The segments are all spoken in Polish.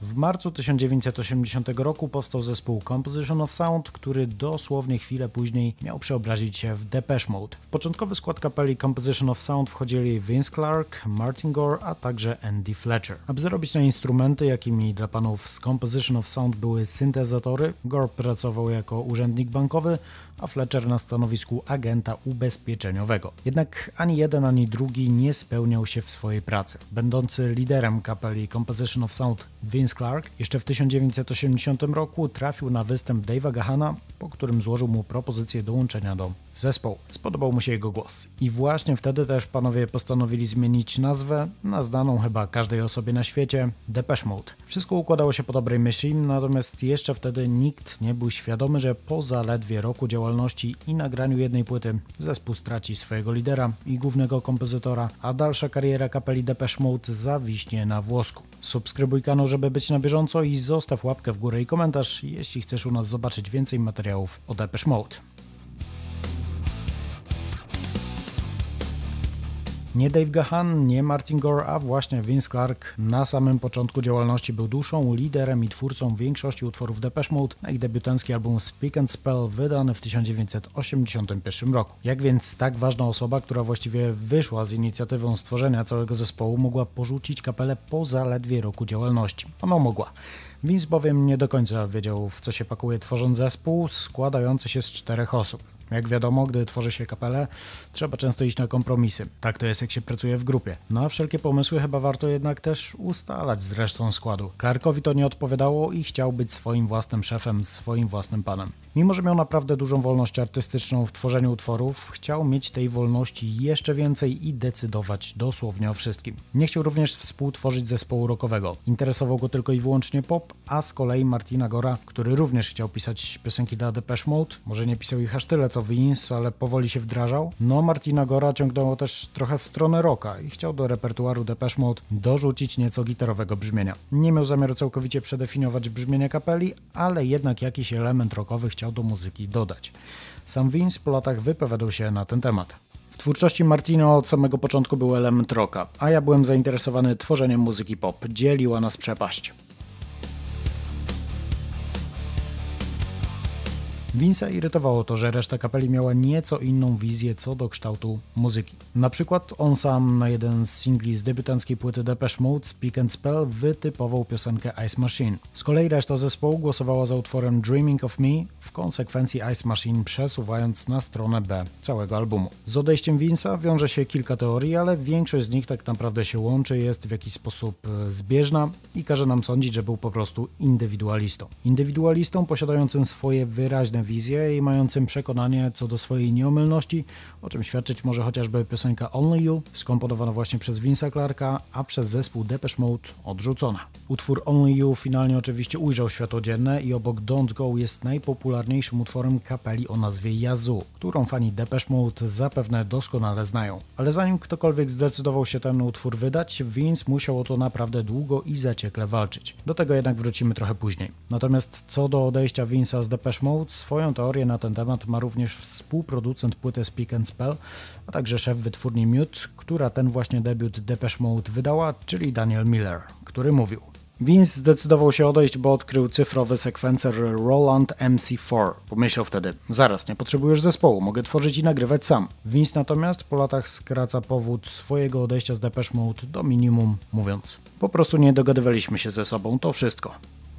W marcu 1980 roku powstał zespół Composition of Sound, który dosłownie chwilę później miał przeobrazić się w Depeche Mode. W początkowy skład kapeli Composition of Sound wchodzili Vince Clarke, Martin Gore, a także Andy Fletcher. Aby zarobić na instrumenty, jakimi dla panów z Composition of Sound były syntezatory, Gore pracował jako urzędnik bankowy, a Fletcher na stanowisku agenta ubezpieczeniowego. Jednak ani jeden, ani drugi nie spełniał się w swojej pracy. Będący liderem kapeli Composition of Sound Vince Clarke jeszcze w 1980 roku trafił na występ Dave'a Gahana, po którym złożył mu propozycję dołączenia do zespołu. Spodobał mu się jego głos. I właśnie wtedy też panowie postanowili zmienić nazwę na znaną chyba każdej osobie na świecie Depeche Mode. Wszystko układało się po dobrej myśli, natomiast jeszcze wtedy nikt nie był świadomy, że po zaledwie roku działalności i nagraniu jednej płyty zespół straci swojego lidera i głównego kompozytora, a dalsza kariera kapeli Depeche Mode zawiśnie na włosku. Subskrybuj kanał, żeby być na bieżąco i zostaw łapkę w górę i komentarz, jeśli chcesz u nas zobaczyć więcej materiałów o Depeche Mode. Nie Dave Gahan, nie Martin Gore, a właśnie Vince Clarke na samym początku działalności był duszą, liderem i twórcą większości utworów Depeche Mode na ich debiutancki album Speak and Spell wydany w 1981 roku. Jak więc tak ważna osoba, która właściwie wyszła z inicjatywą stworzenia całego zespołu, mogła porzucić kapelę po zaledwie roku działalności? Ona mogła. Vince bowiem nie do końca wiedział, w co się pakuje, tworząc zespół składający się z 4 osób. Jak wiadomo, gdy tworzy się kapelę, trzeba często iść na kompromisy. Tak to jest, jak się pracuje w grupie. Na wszelkie pomysły chyba warto jednak też ustalać z resztą składu. Clarke'owi to nie odpowiadało i chciał być swoim własnym szefem, swoim własnym panem. Mimo że miał naprawdę dużą wolność artystyczną w tworzeniu utworów, chciał mieć tej wolności jeszcze więcej i decydować dosłownie o wszystkim. Nie chciał również współtworzyć zespołu rockowego. Interesował go tylko i wyłącznie pop, a z kolei Martina Gora, który również chciał pisać piosenki dla Depeche Mode, może nie pisał ich aż tyle co Vince, ale powoli się wdrażał. No Martina Gora ciągnęło też trochę w stronę rocka i chciał do repertuaru Depeche Mode dorzucić nieco gitarowego brzmienia. Nie miał zamiaru całkowicie przedefiniować brzmienia kapeli, ale jednak jakiś element rockowy chciał do muzyki dodać. Sam Vince po latach wypowiadał się na ten temat. W twórczości Martina od samego początku był element rocka, a ja byłem zainteresowany tworzeniem muzyki pop. Dzieliła nas przepaść. Vince'a irytowało to, że reszta kapeli miała nieco inną wizję co do kształtu muzyki. Na przykład on sam na jeden z singli z debiutanckiej płyty Depeche Mode Speak and Spell wytypował piosenkę Ice Machine. Z kolei reszta zespołu głosowała za utworem Dreaming of Me, w konsekwencji Ice Machine przesuwając na stronę B całego albumu. Z odejściem Vince'a wiąże się kilka teorii, ale większość z nich tak naprawdę się łączy, jest w jakiś sposób zbieżna i każe nam sądzić, że był po prostu indywidualistą. Indywidualistą posiadającym swoje wyraźne wizję i mającym przekonanie co do swojej nieomylności, o czym świadczyć może chociażby piosenka Only You, skomponowana właśnie przez Vince'a Clarke'a, a przez zespół Depeche Mode odrzucona. Utwór Only You finalnie oczywiście ujrzał światło dzienne i obok Don't Go jest najpopularniejszym utworem kapeli o nazwie Yazoo, którą fani Depeche Mode zapewne doskonale znają. Ale zanim ktokolwiek zdecydował się ten utwór wydać, Vince musiał o to naprawdę długo i zaciekle walczyć. Do tego jednak wrócimy trochę później. Natomiast co do odejścia Vince'a z Depeche Mode, swoją teorię na ten temat ma również współproducent płyty Speak and Spell, a także szef wytwórni Mute, która ten właśnie debiut Depeche Mode wydała, czyli Daniel Miller, który mówił: Vince zdecydował się odejść, bo odkrył cyfrowy sekwencer Roland MC4. Pomyślał wtedy: zaraz, nie potrzebujesz zespołu, mogę tworzyć i nagrywać sam. Vince natomiast po latach skraca powód swojego odejścia z Depeche Mode do minimum, mówiąc: po prostu nie dogadywaliśmy się ze sobą, to wszystko.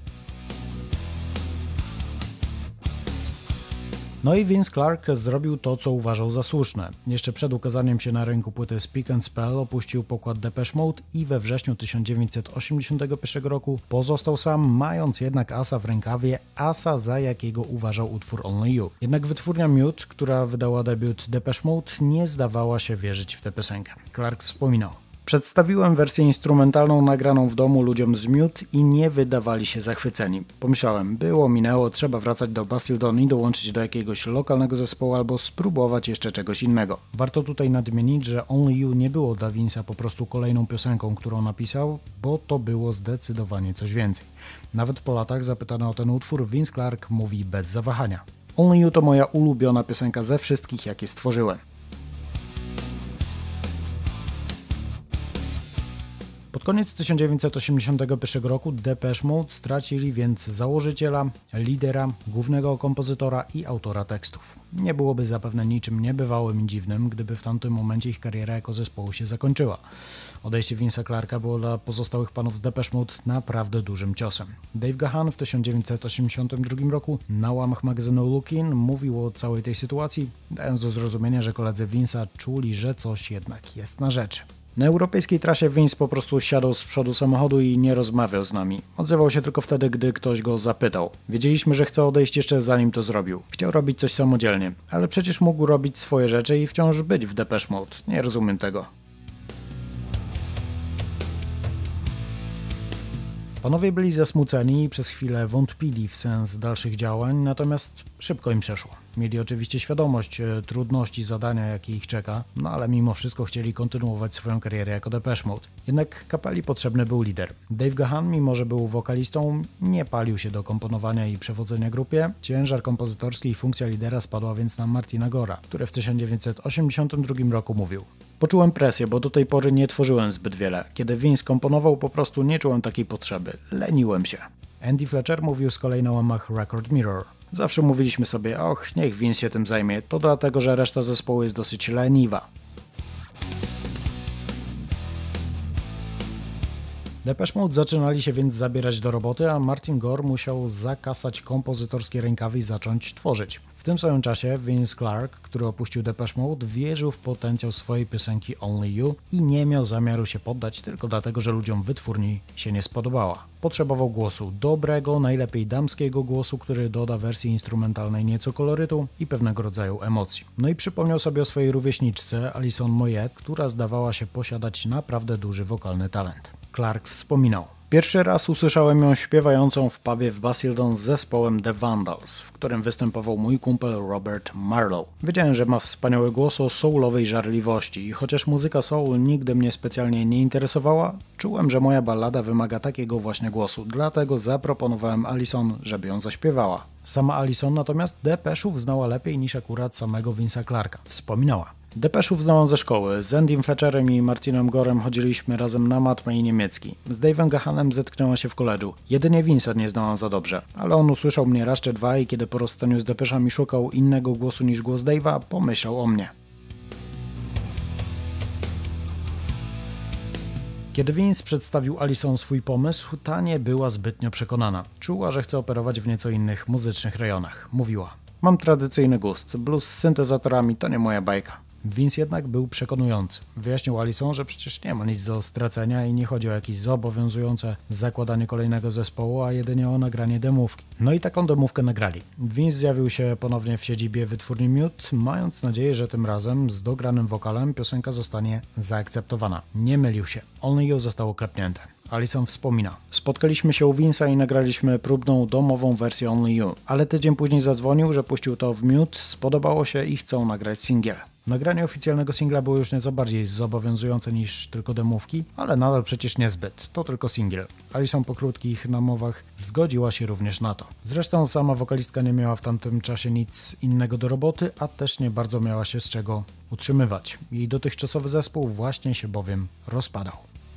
No i Vince Clarke zrobił to, co uważał za słuszne. Jeszcze przed ukazaniem się na rynku płyty Speak and Spell opuścił pokład Depeche Mode i we wrześniu 1981 roku pozostał sam, mając jednak asa w rękawie, asa za jakiego uważał utwór Only You. Jednak wytwórnia Mute, która wydała debiut Depeche Mode, nie zdawała się wierzyć w tę piosenkę. Clarke wspominał: przedstawiłem wersję instrumentalną nagraną w domu ludziom z Mute i nie wydawali się zachwyceni. Pomyślałem, było, minęło, trzeba wracać do Basildon i dołączyć do jakiegoś lokalnego zespołu albo spróbować jeszcze czegoś innego. Warto tutaj nadmienić, że Only You nie było dla Vince'a po prostu kolejną piosenką, którą napisał, bo to było zdecydowanie coś więcej. Nawet po latach zapytany o ten utwór, Vince Clarke mówi bez zawahania: Only You to moja ulubiona piosenka ze wszystkich, jakie stworzyłem. Pod koniec 1981 roku Depeche Mode stracili więc założyciela, lidera, głównego kompozytora i autora tekstów. Nie byłoby zapewne niczym niebywałym i dziwnym, gdyby w tamtym momencie ich kariera jako zespołu się zakończyła. Odejście Vince'a Clarka było dla pozostałych panów z Depeche Mode naprawdę dużym ciosem. Dave Gahan w 1982 roku na łamach magazynu Lookin mówił o całej tej sytuacji, dając do zrozumienia, że koledzy Vince'a czuli, że coś jednak jest na rzeczy. Na europejskiej trasie Vince po prostu siadał z przodu samochodu i nie rozmawiał z nami. Odzywał się tylko wtedy, gdy ktoś go zapytał. Wiedzieliśmy, że chce odejść jeszcze zanim to zrobił. Chciał robić coś samodzielnie, ale przecież mógł robić swoje rzeczy i wciąż być w Depeche Mode. Nie rozumiem tego. Panowie byli zasmuceni i przez chwilę wątpili w sens dalszych działań, natomiast szybko im przeszło. Mieli oczywiście świadomość trudności zadania, jakie ich czeka, no ale mimo wszystko chcieli kontynuować swoją karierę jako Depeche Mode. Jednak kapeli potrzebny był lider. Dave Gahan, mimo że był wokalistą, nie palił się do komponowania i przewodzenia grupie. Ciężar kompozytorski i funkcja lidera spadła więc na Martina Gora, który w 1982 roku mówił: Poczułem presję, bo do tej pory nie tworzyłem zbyt wiele. Kiedy Vince komponował, po prostu nie czułem takiej potrzeby. Leniłem się. Andy Fletcher mówił z kolei na łamach Record Mirror: Zawsze mówiliśmy sobie, niech Vince się tym zajmie, to dlatego, że reszta zespołu jest dosyć leniwa. Depeche Mode zaczynali się więc zabierać do roboty, a Martin Gore musiał zakasać kompozytorskie rękawy i zacząć tworzyć. W tym samym czasie Vince Clarke, który opuścił Depeche Mode, wierzył w potencjał swojej piosenki Only You i nie miał zamiaru się poddać tylko dlatego, że ludziom wytwórni się nie spodobała. Potrzebował głosu dobrego, najlepiej damskiego głosu, który doda wersji instrumentalnej nieco kolorytu i pewnego rodzaju emocji. No i przypomniał sobie o swojej rówieśniczce Alison Moyet, która zdawała się posiadać naprawdę duży wokalny talent. Clarke wspominał: Pierwszy raz usłyszałem ją śpiewającą w pubie w Basildon z zespołem The Vandals, w którym występował mój kumpel Robert Marlowe. Wiedziałem, że ma wspaniały głos o soulowej żarliwości i chociaż muzyka soul nigdy mnie specjalnie nie interesowała, czułem, że moja ballada wymaga takiego właśnie głosu, dlatego zaproponowałem Alison, żeby ją zaśpiewała. Sama Alison natomiast Depeche'ów znała lepiej niż akurat samego Vince'a Clarka. Wspominała: Depeche'ów znałam ze szkoły. Z Andym Fletcherem i Martinem Gorem chodziliśmy razem na matmę i niemiecki. Z Dave'em Gahanem zetknęłam się w koledżu. Jedynie Vince'a nie znałam za dobrze. Ale on usłyszał mnie raz czy dwa i kiedy po rozstaniu z Depeche'ami szukał innego głosu niż głos Dave'a, pomyślał o mnie. Kiedy Vince przedstawił Alison swój pomysł, ta nie była zbytnio przekonana. Czuła, że chce operować w nieco innych muzycznych rejonach. Mówiła: Mam tradycyjny gust. Blues z syntezatorami to nie moja bajka. Vince jednak był przekonujący. Wyjaśnił Alison, że przecież nie ma nic do stracenia i nie chodzi o jakieś zobowiązujące zakładanie kolejnego zespołu, a jedynie o nagranie demówki. No i taką demówkę nagrali. Vince zjawił się ponownie w siedzibie wytwórni Mute, mając nadzieję, że tym razem z dogranym wokalem piosenka zostanie zaakceptowana. Nie mylił się. Only You zostało klepnięte. Alison wspomina: Spotkaliśmy się u Vince'a i nagraliśmy próbną domową wersję Only You, ale tydzień później zadzwonił, że puścił to w Mute, spodobało się i chcą nagrać singiel. Nagranie oficjalnego singla było już nieco bardziej zobowiązujące niż tylko demówki, ale nadal przecież niezbyt, to tylko singiel. Alison po krótkich namowach zgodziła się również na to. Zresztą sama wokalistka nie miała w tamtym czasie nic innego do roboty, a też nie bardzo miała się z czego utrzymywać. Jej dotychczasowy zespół właśnie się bowiem rozpadał.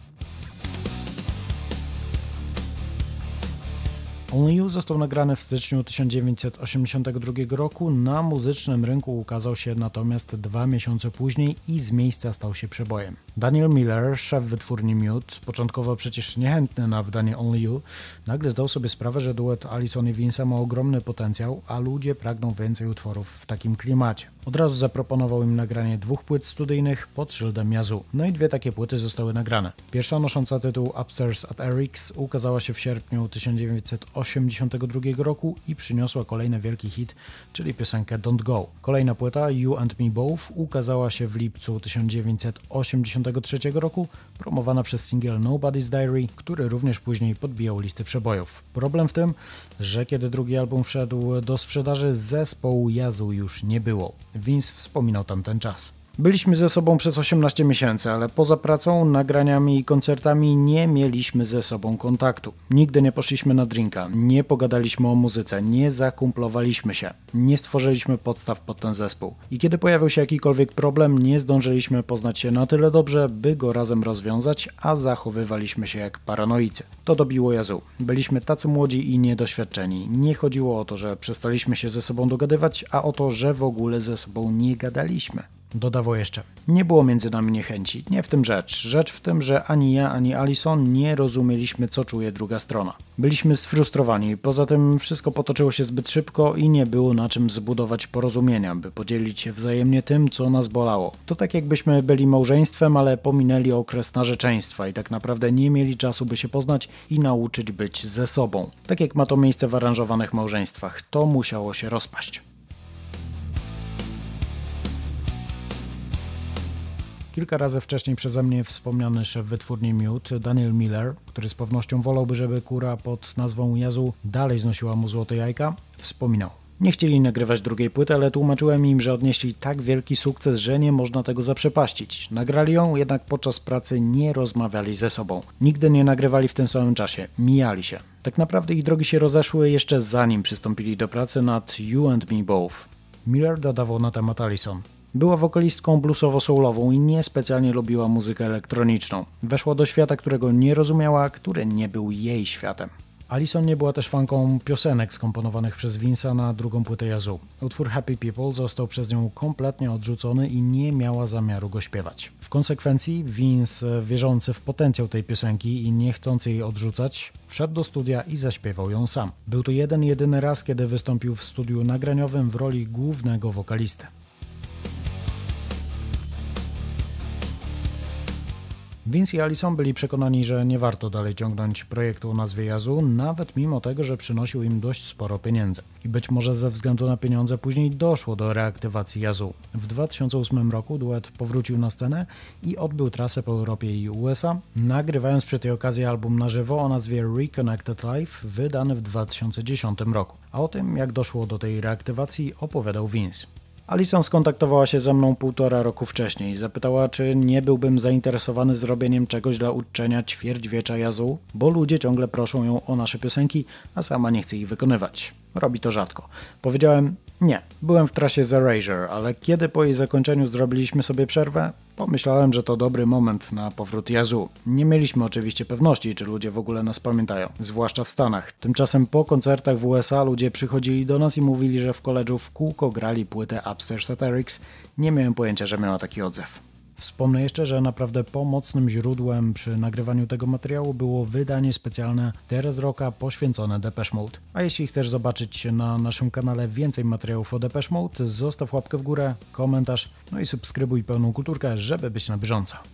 Only You został nagrany w styczniu 1982 roku, na muzycznym rynku ukazał się natomiast 2 miesiące później i z miejsca stał się przebojem. Daniel Miller, szef wytwórni Mute, początkowo przecież niechętny na wydanie Only You, nagle zdał sobie sprawę, że duet Alison i Vince'a ma ogromny potencjał, a ludzie pragną więcej utworów w takim klimacie. Od razu zaproponował im nagranie 2 płyt studyjnych pod szyldem Yazoo. No i 2 takie płyty zostały nagrane. Pierwsza, nosząca tytuł Upstairs at Eric's, ukazała się w sierpniu 1982 roku i przyniosła kolejny wielki hit, czyli piosenkę Don't Go. Kolejna płyta, You and Me Both, ukazała się w lipcu 1983 roku, promowana przez singiel Nobody's Diary, który również później podbijał listy przebojów. Problem w tym, że kiedy drugi album wszedł do sprzedaży, zespołu Yazoo już nie było. Vince wspominał tamten czas. Byliśmy ze sobą przez 18 miesięcy, ale poza pracą, nagraniami i koncertami nie mieliśmy ze sobą kontaktu. Nigdy nie poszliśmy na drinka, nie pogadaliśmy o muzyce, nie zakumplowaliśmy się, nie stworzyliśmy podstaw pod ten zespół. I kiedy pojawił się jakikolwiek problem, nie zdążyliśmy poznać się na tyle dobrze, by go razem rozwiązać, a zachowywaliśmy się jak paranoicy. To dobiło Yazoo. Byliśmy tacy młodzi i niedoświadczeni. Nie chodziło o to, że przestaliśmy się ze sobą dogadywać, a o to, że w ogóle ze sobą nie gadaliśmy. Dodawał jeszcze. Nie było między nami niechęci. Nie w tym rzecz. Rzecz w tym, że ani ja, ani Alison nie rozumieliśmy, co czuje druga strona. Byliśmy sfrustrowani. Poza tym wszystko potoczyło się zbyt szybko i nie było na czym zbudować porozumienia, by podzielić się wzajemnie tym, co nas bolało. To tak jakbyśmy byli małżeństwem, ale pominęli okres narzeczeństwa i tak naprawdę nie mieli czasu, by się poznać i nauczyć być ze sobą. Tak jak ma to miejsce w aranżowanych małżeństwach. To musiało się rozpaść. Kilka razy wcześniej przeze mnie wspomniany szef wytwórni Mute, Daniel Miller, który z pewnością wolałby, żeby kura pod nazwą Yazoo dalej znosiła mu złote jajka, wspominał. Nie chcieli nagrywać drugiej płyty, ale tłumaczyłem im, że odnieśli tak wielki sukces, że nie można tego zaprzepaścić. Nagrali ją, jednak podczas pracy nie rozmawiali ze sobą. Nigdy nie nagrywali w tym samym czasie, mijali się. Tak naprawdę ich drogi się rozeszły jeszcze zanim przystąpili do pracy nad You and Me Both. Miller dodawał na temat Alison. Była wokalistką bluesowo-soulową i niespecjalnie lubiła muzykę elektroniczną. Weszła do świata, którego nie rozumiała, który nie był jej światem. Alison nie była też fanką piosenek skomponowanych przez Vince'a na drugą płytę Yazoo. Utwór Happy People został przez nią kompletnie odrzucony i nie miała zamiaru go śpiewać. W konsekwencji Vince, wierzący w potencjał tej piosenki i nie chcący jej odrzucać, wszedł do studia i zaśpiewał ją sam. Był to jedyny raz, kiedy wystąpił w studiu nagraniowym w roli głównego wokalisty. Vince i Alison byli przekonani, że nie warto dalej ciągnąć projektu o nazwie Yazoo, nawet mimo tego, że przynosił im dość sporo pieniędzy. I być może ze względu na pieniądze później doszło do reaktywacji Yazoo. W 2008 roku duet powrócił na scenę i odbył trasę po Europie i USA, nagrywając przy tej okazji album na żywo o nazwie Reconnected Live, wydany w 2010 roku. A o tym, jak doszło do tej reaktywacji, opowiadał Vince. Alison skontaktowała się ze mną 1,5 roku wcześniej i zapytała, czy nie byłbym zainteresowany zrobieniem czegoś dla uczczenia ćwierćwiecza Yazoo, bo ludzie ciągle proszą ją o nasze piosenki, a sama nie chce ich wykonywać. Robi to rzadko. Powiedziałem, nie, byłem w trasie z Erasure, ale kiedy po jej zakończeniu zrobiliśmy sobie przerwę, pomyślałem, że to dobry moment na powrót Yazoo. Nie mieliśmy oczywiście pewności, czy ludzie w ogóle nas pamiętają, zwłaszcza w Stanach. Tymczasem po koncertach w USA ludzie przychodzili do nas i mówili, że w koledżu w kółko grali płytę Upstairs Satirics. Nie miałem pojęcia, że miała taki odzew. Wspomnę jeszcze, że naprawdę pomocnym źródłem przy nagrywaniu tego materiału było wydanie specjalne Teraz Rocka poświęcone Depeche Mode. A jeśli chcesz zobaczyć na naszym kanale więcej materiałów o Depeche Mode, zostaw łapkę w górę, komentarz, no i subskrybuj Pełną Kulturkę, żeby być na bieżąco.